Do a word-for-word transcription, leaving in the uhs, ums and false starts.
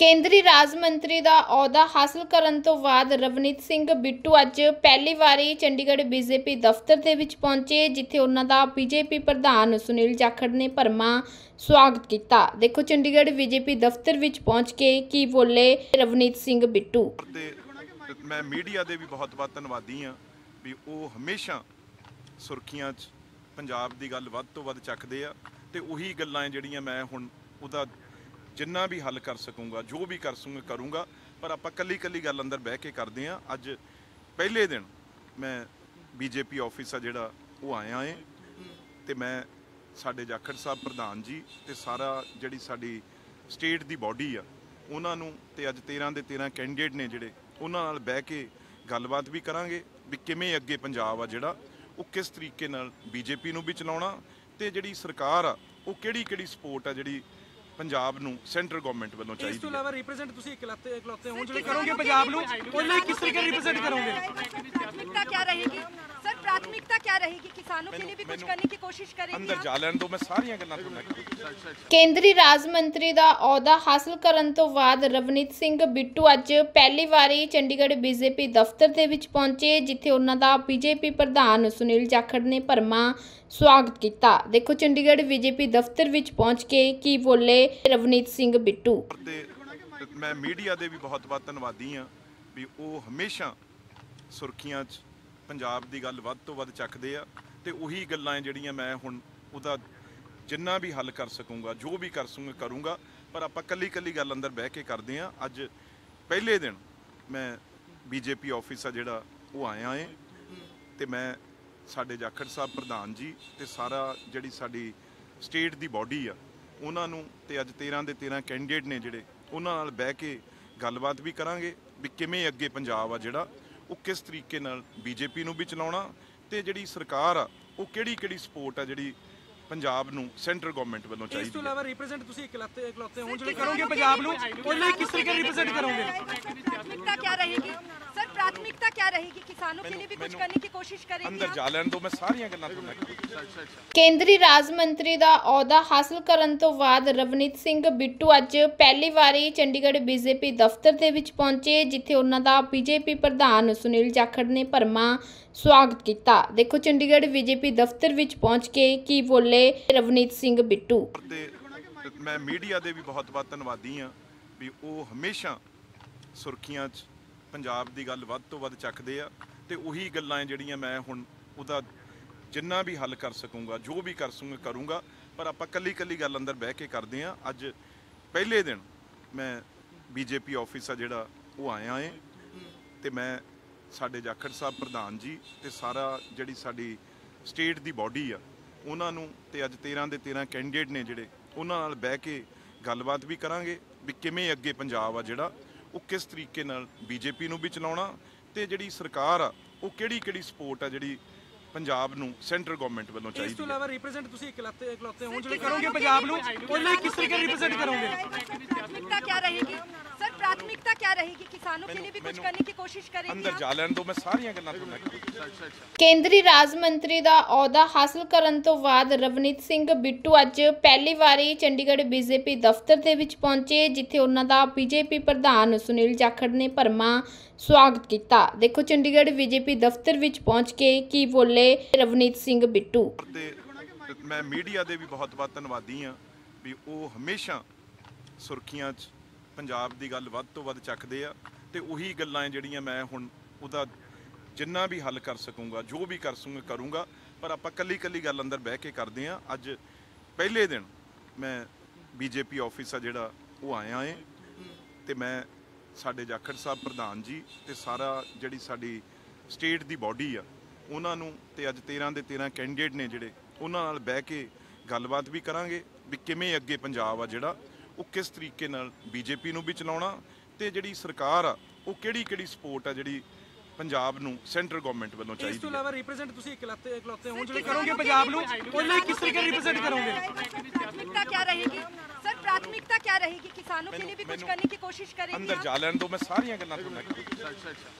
ਕੇਂਦਰੀ ਰਾਜ ਮੰਤਰੀ ਦਾ ਅਹੁਦਾ ਹਾਸਲ ਕਰਨ ਤੋਂ ਬਾਅਦ ਰਵਨੀਤ ਸਿੰਘ ਬਿੱਟੂ ਅੱਜ ਪਹਿਲੀ ਵਾਰੀ ਚੰਡੀਗੜ੍ਹ ਬੀਜੇਪੀ ਦਫ਼ਤਰ ਦੇ ਵਿੱਚ ਪਹੁੰਚੇ, ਜਿੱਥੇ ਉਹਨਾਂ ਦਾ ਬੀਜੇਪੀ ਪ੍ਰਧਾਨ ਸੁਨੀਲ ਜਾਖੜ ਨੇ ਭਰਵਾਂ ਸਵਾਗਤ ਕੀਤਾ। ਦੇਖੋ ਚੰਡੀਗੜ੍ਹ ਬੀਜੇਪੀ ਦਫ਼ਤਰ ਵਿੱਚ ਪਹੁੰਚ ਕੇ ਕੀ ਬੋਲੇ ਰਵਨੀਤ ਸਿੰਘ ਬਿੱਟੂ। ਤੇ ਮੈਂ ਮੀਡੀਆ ਦੇ ਵੀ ਬਹੁਤ-ਬਹੁਤ ਧੰਨਵਾਦੀ ਹਾਂ ਵੀ ਉਹ ਹਮੇਸ਼ਾ ਸੁਰਖੀਆਂ 'ਚ ਪੰਜਾਬ ਦੀ ਗੱਲ ਵੱਧ ਤੋਂ ਵੱਧ ਚੱਕਦੇ ਆ ਤੇ ਉਹੀ ਗੱਲਾਂ ਜਿਹੜੀਆਂ ਮੈਂ ਹੁਣ ਉਹਦਾ ਜਿੰਨਾ ਵੀ ਹੱਲ ਕਰ ਸਕੂੰਗਾ, ਜੋ ਵੀ ਕਰ ਸਕੂੰਗਾ ਕਰੂੰਗਾ, ਪਰ ਆਪਾਂ ਕੱਲੀ ਕੱਲੀ ਗੱਲ ਅੰਦਰ ਬਹਿ ਕੇ ਕਰਦੇ ਹਾਂ। ਅੱਜ ਪਹਿਲੇ ਦਿਨ ਮੈਂ ਬੀਜੇਪੀ ਆਫਿਸ ਆ ਜਿਹੜਾ ਉਹ ਆਇਆ ਏ ਤੇ ਮੈਂ ਸਾਡੇ ਜਾਖੜ ਸਾਹਿਬ ਪ੍ਰਧਾਨ ਜੀ ਤੇ ਸਾਰਾ ਜਿਹੜੀ ਸਾਡੀ ਸਟੇਟ ਦੀ ਬਾਡੀ ਆ ਉਹਨਾਂ ਨੂੰ ਤੇ ਅੱਜ ਤੇਰ੍ਹਾਂ ਦੇ ਤੇਰ੍ਹਾਂ ਕੈਂਡੀਡੇਟ ਨੇ ਜਿਹੜੇ ਉਹਨਾਂ ਨਾਲ ਬਹਿ ਕੇ ਗੱਲਬਾਤ ਵੀ ਕਰਾਂਗੇ ਵੀ ਕਿਵੇਂ ਅੱਗੇ ਪੰਜਾਬ ਆ ਜਿਹੜਾ ਉਹ ਕਿਸ ਤਰੀਕੇ ਨਾਲ ਬੀਜੇਪੀ ਨੂੰ ਵੀ ਚਲਾਉਣਾ ਤੇ ਜਿਹੜੀ ਸਰਕਾਰ ਆ ਉਹ ਕਿਹੜੀ ਕਿਹੜੀ ਸਪੋਰਟ ਆ ਜਿਹੜੀ ਪੰਜਾਬ ਨੂੰ ਸੈਂਟਰ ਗਵਰਨਮੈਂਟ ਵੱਲੋਂ ਚਾਹੀਦੀ ਹੈ। ਇਸ ਤੋਂ ਇਲਾਵਾ ਰਿਪਰੈਜ਼ੈਂਟ ਤੁਸੀਂ ਇਕਲੌਤੇ ਇਕਲੌਤੇ ਹੋਣ ਜਿਹੜੇ ਕਰੋਗੇ ਪੰਜਾਬ ਨੂੰ ਉਹਨੇ ਕਿਸ ਤਰੀਕੇ ਰਿਪਰੈਜ਼ੈਂਟ ਕਰੋਗੇ? प्राथमिकता क्या रहेगी सर? प्राथमिकता क्या रहेगी? किसानों के लिए भी कुछ करने की कोशिश करेंगे? ਅੰਦਰ ਜਾ ਲੈਣ ਦੋ, ਮੈਂ ਸਾਰੀਆਂ ਗੱਲਾਂ ਤੁਹਾਨੂੰ ਕੇਂਦਰੀ ਰਾਜ ਮੰਤਰੀ ਦਾ ਅਹੁਦਾ ਹਾਸਲ ਕਰਨ ਤੋਂ ਬਾਅਦ ਰਵਨੀਤ ਸਿੰਘ ਬਿੱਟੂ ਅੱਜ ਪਹਿਲੀ ਵਾਰੀ ਚੰਡੀਗੜ੍ਹ ਬੀਜੇਪੀ ਦਫ਼ਤਰ ਦੇ ਵਿੱਚ ਪਹੁੰਚੇ, ਜਿੱਥੇ ਉਹਨਾਂ ਦਾ ਬੀਜੇਪੀ ਪ੍ਰਧਾਨ ਸੁਨੀਲ ਜਾਖੜ ਨੇ ਭਰਵਾਂ ਸਵਾਗਤ ਕੀਤਾ। ਦੇਖੋ ਚੰਡੀਗੜ੍ਹ ਬੀਜੇਪੀ ਦਫ਼ਤਰ ਵਿੱਚ ਪਹੁੰਚ ਕੇ ਕੀ ਬੋਲੇ ਰਵਨੀਤ ਸਿੰਘ ਬਿੱਟੂ। ਤੇ ਮੈਂ ਮੀਡੀਆ ਦੇ ਵੀ ਬਹੁਤ-ਬਹੁਤ ਧੰਨਵਾਦੀ ਹਾਂ ਵੀ ਉਹ ਹਮੇਸ਼ਾ ਸੁਰਖੀਆਂ 'ਚ ਪੰਜਾਬ ਦੀ ਗੱਲ ਵੱਧ ਤੋਂ ਵੱਧ ਚੱਕਦੇ ਆ ਤੇ ਉਹੀ ਗੱਲਾਂ ਜਿਹੜੀਆਂ ਮੈਂ ਹੁਣ ਉਹਦਾ ਜਿੰਨਾ ਵੀ ਹੱਲ ਕਰ ਸਕੂੰਗਾ, ਜੋ ਵੀ ਕਰ ਸਕੂੰਗਾ ਕਰੂੰਗਾ, ਪਰ ਆਪਾਂ ਕੱਲੀ ਕੱਲੀ ਗੱਲ ਅੰਦਰ ਬਹਿ ਕੇ ਕਰਦੇ ਹਾਂ। ਅੱਜ ਪਹਿਲੇ ਦਿਨ ਮੈਂ ਬੀਜੇਪੀ ਆਫਿਸ ਆ ਜਿਹੜਾ ਉਹ ਆਇਆ ਏ ਤੇ ਮੈਂ ਸਾਡੇ ਜਾਖੜ ਸਾਹਿਬ ਪ੍ਰਧਾਨ ਜੀ ਤੇ ਸਾਰਾ ਜਿਹੜੀ ਸਾਡੀ ਸਟੇਟ ਦੀ ਬਾਡੀ ਆ ਉਹਨਾਂ ਨੂੰ ਤੇ ਅੱਜ ਤੇਰ੍ਹਾਂ ਦੇ ਤੇਰ੍ਹਾਂ ਕੈਂਡੀਡੇਟ ਨੇ ਜਿਹੜੇ ਉਹਨਾਂ ਨਾਲ ਬਹਿ ਕੇ ਗੱਲਬਾਤ ਵੀ ਕਰਾਂਗੇ ਵੀ ਕਿਵੇਂ ਅੱਗੇ ਪੰਜਾਬ ਆ ਜਿਹੜਾ ਉਹ ਕਿਸ ਤਰੀਕੇ ਨਾਲ ਬੀਜੇਪੀ ਨੂੰ ਵੀ ਚਲਾਉਣਾ ਤੇ ਜਿਹੜੀ ਸਰਕਾਰ ਆ ਉਹ ਕਿਹੜੀ ਕਿਹੜੀ ਸਪੋਰਟ ਆ ਜਿਹੜੀ ਪੰਜਾਬ ਨੂੰ ਸੈਂਟਰ ਗਵਰਨਮੈਂਟ ਵੱਲੋਂ ਚਾਹੀਦੀ ਹੈ। ਇਸ ਤੋਂ ਇਲਾਵਾ ਰਿਪਰੈਜ਼ੈਂਟ ਤੁਸੀਂ ਇਕਲੌਤੇ ਇਕਲੌਤੇ ਹੋਣ ਜਿਹੜੇ ਕਰੋਗੇ ਪੰਜਾਬ ਨੂੰ ਉਹਨੇ ਕਿਸ ਤਰੀਕੇ ਰਿਪਰੈਜ਼ੈਂਟ ਕਰੋਗੇ? प्राथमिकता क्या रहेगी सर? प्राथमिकता क्या रहेगी? किसानों के लिए भी कुछ करने की कोशिश करेंगे? ਅੰਦਰ ਜਾ ਲੈਣ ਦੋ, ਮੈਂ ਸਾਰੀਆਂ ਗੱਲਾਂ ਤੁਹਾਨੂੰ ਕੇਂਦਰੀ ਰਾਜ ਮੰਤਰੀ ਦਾ ਅਹੁਦਾ ਹਾਸਲ ਕਰਨ ਤੋਂ ਬਾਅਦ ਰਵਨੀਤ ਸਿੰਘ ਬਿੱਟੂ ਅੱਜ ਪਹਿਲੀ ਵਾਰੀ ਚੰਡੀਗੜ੍ਹ ਬੀਜੇਪੀ ਦਫ਼ਤਰ ਦੇ ਵਿੱਚ ਪਹੁੰਚੇ, ਜਿੱਥੇ ਉਹਨਾਂ ਦਾ ਬੀਜੇਪੀ ਪ੍ਰਧਾਨ ਸੁਨੀਲ ਜਾਖੜ ਨੇ ਭਰਵਾਂ ਸਵਾਗਤ ਕੀਤਾ। ਦੇਖੋ ਚੰਡੀਗੜ੍ਹ ਬੀਜੇਪੀ ਦਫ਼ਤਰ ਵਿੱਚ ਪਹੁੰਚ ਕੇ ਕੀ ਬੋਲੇ ਰਵਨੀਤ ਸਿੰਘ ਬਿੱਟੂ। ਤੇ ਮੈਂ ਮੀਡੀਆ ਦੇ ਵੀ ਬਹੁਤ-ਬਹੁਤ ਧੰਨਵਾਦੀ ਹਾਂ ਵੀ ਉਹ ਹਮੇਸ਼ਾ ਸੁਰਖੀਆਂ 'ਚ ਪੰਜਾਬ ਦੀ ਗੱਲ ਵੱਧ ਤੋਂ ਵੱਧ ਚੱਕਦੇ ਆ ਤੇ ਉਹੀ ਗੱਲਾਂ ਜਿਹੜੀਆਂ ਮੈਂ ਹੁਣ ਉਹਦਾ ਜਿੰਨਾ ਵੀ ਹੱਲ ਕਰ ਸਕੂੰਗਾ, ਜੋ ਵੀ ਕਰ ਸਕੂੰਗਾ ਕਰੂੰਗਾ, ਪਰ ਆਪਾਂ ਕੱਲੀ ਕੱਲੀ ਗੱਲ ਅੰਦਰ ਬਹਿ ਕੇ ਕਰਦੇ ਹਾਂ। ਅੱਜ ਪਹਿਲੇ ਦਿਨ ਮੈਂ ਬੀਜੇਪੀ ਆਫਿਸ ਆ ਜਿਹੜਾ ਉਹ ਆਇਆ ਏ ਤੇ ਮੈਂ ਸਾਡੇ ਜਾਖੜ ਸਾਹਿਬ ਪ੍ਰਧਾਨ ਜੀ ਤੇ ਸਾਰਾ ਜਿਹੜੀ ਸਾਡੀ ਸਟੇਟ ਦੀ ਬਾਡੀ ਆ ਉਹਨਾਂ ਨੂੰ ਤੇ ਅੱਜ ਤੇਰ੍ਹਾਂ ਦੇ ਤੇਰ੍ਹਾਂ ਕੈਂਡੀਡੇਟ ਨੇ ਜਿਹੜੇ ਉਹਨਾਂ ਨਾਲ ਬਹਿ ਕੇ ਗੱਲਬਾਤ ਵੀ ਕਰਾਂਗੇ ਵੀ ਕਿਵੇਂ ਅੱਗੇ ਪੰਜਾਬ ਆ ਜਿਹੜਾ ਉਹ ਕਿਸ ਤਰੀਕੇ ਨਾਲ ਬੀਜੇਪੀ ਨੂੰ ਵੀ ਚਲਾਉਣਾ ਤੇ ਜਿਹੜੀ ਸਰਕਾਰ ਆ ਉਹ ਕਿਹੜੀ ਕਿਹੜੀ ਸਪੋਰਟ ਆ ਜਿਹੜੀ ਪੰਜਾਬ ਨੂੰ ਸੈਂਟਰ ਗਵਰਨਮੈਂਟ ਵੱਲੋਂ ਇਸ ਚਾਹੀਦੀ ਤੋਂ ਹੈ। ਇਲਾਵਾ ਰਿਪਰੈਜ਼ੈਂਟ ਤੁਸੀਂ ਇਕਲੌਤੇ ਇਕਲੌਤੇ ਹੋਣ ਜਿਹੜੇ ਕਰੋਗੇ ਪੰਜਾਬ ਨੂੰ ਉਹਨੇ ਕਿਸ ਤਰੀਕੇ ਰਿਪਰੈਜ਼ੈਂਟ ਕਰੋਗੇ? प्राथमिकता क्या रहेगी सर? प्राथमिकता क्या रहेगी? किसानों के लिए भी कुछ करने की कोशिश करेंगे? ਅੰਦਰ ਜਾ ਲੈਣ ਦੋ, ਮੈਂ ਸਾਰੀਆਂ ਗੱਲਾਂ ਤੁਹਾਨੂੰ ਕੇਂਦਰੀ ਰਾਜ ਮੰਤਰੀ ਦਾ ਅਹੁਦਾ ਹਾਸਲ ਕਰਨ ਤੋਂ ਬਾਅਦ ਰਵਨੀਤ ਸਿੰਘ ਬਿੱਟੂ ਅੱਜ ਪਹਿਲੀ ਵਾਰੀ ਚੰਡੀਗੜ੍ਹ ਬੀਜੇਪੀ ਦਫ਼ਤਰ ਦੇ ਵਿੱਚ ਪਹੁੰਚੇ, ਜਿੱਥੇ ਉਹਨਾਂ ਦਾ ਬੀਜੇਪੀ ਪ੍ਰਧਾਨ ਸੁਨੀਲ ਜਾਖੜ ਨੇ ਭਰਵਾਂ ਸਵਾਗਤ ਕੀਤਾ। ਦੇਖੋ ਚੰਡੀਗੜ੍ਹ ਬੀਜੇਪੀ ਦਫ਼ਤਰ ਵਿੱਚ ਪਹੁੰਚ ਕੇ ਕੀ ਬੋਲੇ ਰਵਨੀਤ ਸਿੰਘ ਬਿੱਟੂ। ਤੇ ਮੈਂ ਮੀਡੀਆ ਦੇ ਵੀ ਬਹੁਤ-ਬਹੁਤ ਧੰਨਵਾਦੀ ਹਾਂ ਵੀ ਉਹ ਹਮੇਸ਼ਾ ਸੁਰਖੀਆਂ 'ਚ ਪੰਜਾਬ ਦੀ ਗੱਲ ਵੱਧ ਤੋਂ ਵੱਧ ਚੱਕਦੇ ਆ ਤੇ ਉਹੀ ਗੱਲਾਂ ਜਿਹੜੀਆਂ ਮੈਂ ਹੁਣ ਉਹਦਾ ਜਿੰਨਾ ਵੀ ਹੱਲ ਕਰ ਸਕੂੰਗਾ, ਜੋ ਵੀ ਕਰ ਸਕੂੰਗਾ ਕਰੂੰਗਾ, ਪਰ ਆਪਾਂ ਕੱਲੀ ਕੱਲੀ ਗੱਲ ਅੰਦਰ ਬਹਿ ਕੇ ਕਰਦੇ ਹਾਂ। ਅੱਜ ਪਹਿਲੇ ਦਿਨ ਮੈਂ ਬੀਜੇਪੀ ਆਫਿਸ ਆ ਜਿਹੜਾ ਉਹ ਆਇਆ ਏ ਤੇ ਮੈਂ ਸਾਡੇ ਜਾਖੜ ਸਾਹਿਬ ਪ੍ਰਧਾਨ ਜੀ ਤੇ ਸਾਰਾ ਜਿਹੜੀ ਸਾਡੀ ਸਟੇਟ ਦੀ ਬਾਡੀ ਆ ਉਹਨਾਂ ਨੂੰ ਤੇ ਅੱਜ ਤੇਰ੍ਹਾਂ ਦੇ ਤੇਰ੍ਹਾਂ ਕੈਂਡੀਡੇਟ ਨੇ ਜਿਹੜੇ ਉਹਨਾਂ ਨਾਲ ਬਹਿ ਕੇ ਗੱਲਬਾਤ ਵੀ ਕਰਾਂਗੇ ਵੀ ਕਿਵੇਂ ਅੱਗੇ ਪੰਜਾਬ ਆ ਜਿਹੜਾ ਉਹ ਕਿਸ ਤਰੀਕੇ ਨਾਲ ਬੀਜੇਪੀ ਨੂੰ ਵੀ ਚਲਾਉਣਾ ਤੇ ਜਿਹੜੀ ਸਰਕਾਰ ਆ ਉਹ ਕਿਹੜੀ ਕਿਹੜੀ ਸਪੋਰਟ ਆ ਜਿਹੜੀ ਪੰਜਾਬ ਨੂੰ ਸੈਂਟਰ ਗਵਰਨਮੈਂਟ ਵੱਲੋਂ ਇਸ ਚਾਹੀਦੀ ਤੋਂ ਹੈ। ਇਲਾਵਾ ਰਿਪਰੈਜ਼ੈਂਟ ਤੁਸੀਂ ਇਕਲੌਤੇ ਇਕਲੌਤੇ ਹੋਣ ਜਿਹੜੇ ਕਰੋਗੇ ਪੰਜਾਬ ਨੂੰ ਉਹਨੇ ਕਿਸ ਤਰੀਕੇ ਰਿਪਰੈਜ਼ੈਂਟ ਕਰੋਗੇ? प्राथमिकता क्या रहेगी सर? प्राथमिकता क्या रहेगी? किसानों के लिए भी कुछ करने की कोशिश करेंगे? ਅੰਦਰ ਜਾ ਲੈਣ ਦੋ, ਮੈਂ ਸਾਰੀਆਂ ਗੱਲਾਂ ਤੁਹਾਨੂੰ